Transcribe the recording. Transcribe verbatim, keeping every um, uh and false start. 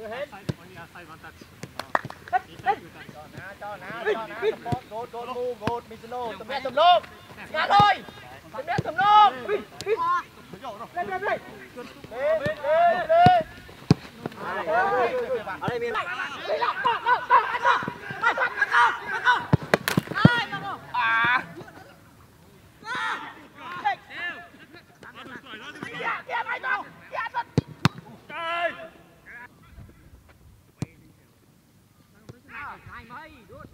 hết. Cho ná, cho ná, support, gột, gột, ngu, gột, Mizuno, tầm mẹ tầm lốp. Ngã thôi. Tầm mẹ tầm lốp. Lên, lên, lên. Lên, lên, lên. Ở đây mình. Đi nào, go, go, go, ăn go. Ăn go, ăn go, ăn go. Đây, ăn go. À. Kìa, kìa, này đâu. Kìa, thật. Đây. Hai mấy, đút.